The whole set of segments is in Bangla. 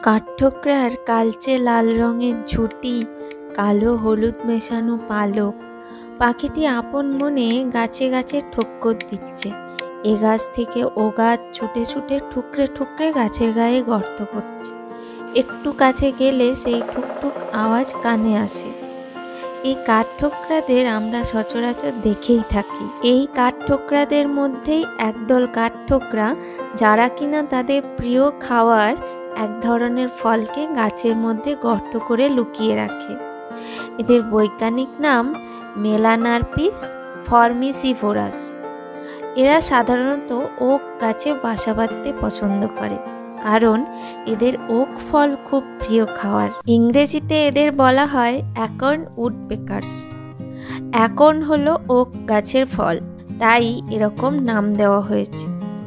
কাঠঠোকরার কালচে লাল রঙের ঝুঁটি, কালো হলুদ মেশানো পালক। পাখিটি আপন মনে গাছে গাছে ঠোক্কর দিচ্ছে। এ গাছ থেকে ও গাছ ছুটে ছুটে ঠুকরে ঠুকরে গাছের গায়ে গর্ত করছে। একটু কাছে গেলে সেই ঠুকঠুক আওয়াজ কানে আসে। এই কাঠঠোকরাদের আমরা সচরাচর দেখেই থাকি। এই কাঠঠোকরাদের মধ্যেই একদল কাঠঠোকরা যারা কিনা তাদের প্রিয় খাওয়ার এক ধরনের ফলকে গাছের মধ্যে গর্ত করে লুকিয়ে রাখে। এদের বৈজ্ঞানিক নাম মেলানার্পিস ফর্মিসিভোরাস। এরা সাধারণত ওক গাছে বাসা বাঁধতে পছন্দ করে, কারণ এদের ওক ফল খুব প্রিয় খাওয়ার। ইংরেজিতে এদের বলা হয় অ্যাকর্ন উডপেকার্স। অ্যাকর্ন হলো ওক গাছের ফল, তাই এরকম নাম দেওয়া হয়েছে।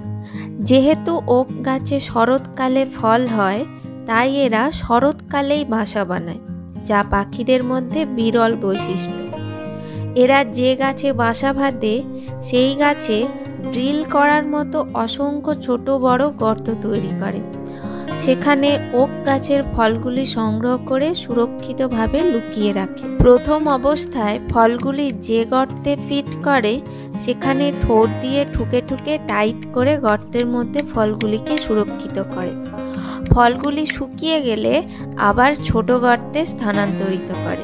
যেহেতু ওক গাছে শরৎকালে ফল হয়, তাই এরা শরৎকালেই বাসা বানায়, যা পাখিদের মধ্যে বিরল বৈশিষ্ট্য। এরা যে গাছে বাসা বাঁধে সেই গাছে ড্রিল করার মতো অসংখ্য ছোট বড় গর্ত তৈরি করে। সেখানে ওক গাছের ফলগুলি সংগ্রহ করে সুরক্ষিতভাবে লুকিয়ে রাখে। প্রথম অবস্থায় ফলগুলি যে গর্তে ফিট করে সেখানে ঠোঁট দিয়ে ঠুকে ঠুকে টাইট করে গর্তের মধ্যে ফলগুলিকে সুরক্ষিত করে। ফলগুলি শুকিয়ে গেলে আবার ছোট গর্তে স্থানান্তরিত করে।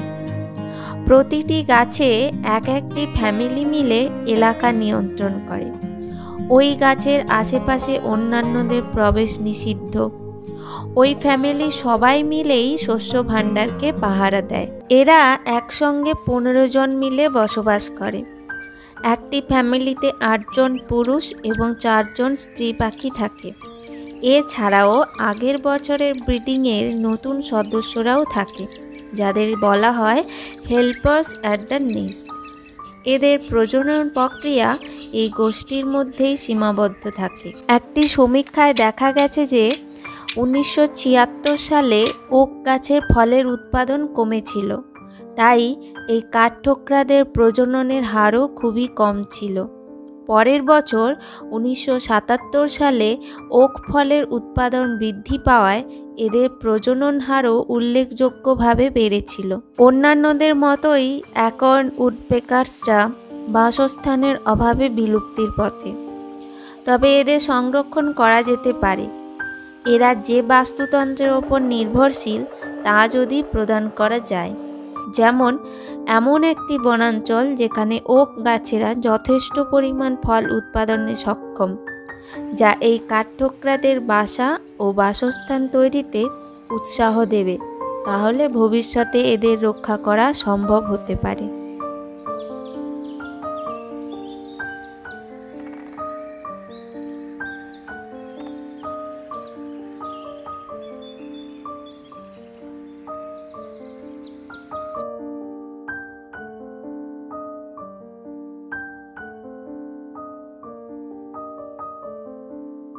প্রতিটি গাছে এক একটি ফ্যামিলি মিলে এলাকা নিয়ন্ত্রণ করে। ওই গাছের আশেপাশে অন্যান্যদের প্রবেশ নিষিদ্ধ। ওই ফ্যামিলি সবাই মিলেই শস্য ভাণ্ডারকে পাহারা দেয়। এরা একসঙ্গে 15 জন মিলে বসবাস করে। একটি ফ্যামিলিতে 8 জন পুরুষ এবং 4 জন স্ত্রী পাখি থাকে। এছাড়াও আগের বছরের ব্রিডিংয়ের নতুন সদস্যরাও থাকে, যাদের বলা হয় হেল্পার্স অ্যাট দ্য নেস্ট। এদের প্রজনন প্রক্রিয়া এই গোষ্ঠীর মধ্যেই সীমাবদ্ধ থাকে। একটি সমীক্ষায় দেখা গেছে যে 1976 সালে ওক গাছের ফলের উৎপাদন কমেছিল, তাই এই কাঠঠোকরাদের প্রজননের হারও খুবই কম ছিল। পরের বছর 1977 সালে ওক ফলের উৎপাদন বৃদ্ধি পাওয়ায় এদের প্রজনন হারও উল্লেখযোগ্যভাবে বেড়েছিল। অন্যান্যদের মতোই অ্যাকর্ন উডপেকার্সরা বাসস্থানের অভাবে বিলুপ্তির পথে, তবে এদের সংরক্ষণ করা যেতে পারে। এরা যে বাস্তুতন্ত্রের ওপর নির্ভরশীল তা যদি প্রদান করা যায়, যেমন এমন একটি বনাঞ্চল যেখানে ওক গাছেরা যথেষ্ট পরিমাণ ফল উৎপাদনে সক্ষম, যা এই কাঠঠোকরাদের বাসা ও বাসস্থান তৈরিতে উৎসাহ দেবে, তাহলে ভবিষ্যতে এদের রক্ষা করা সম্ভব হতে পারে।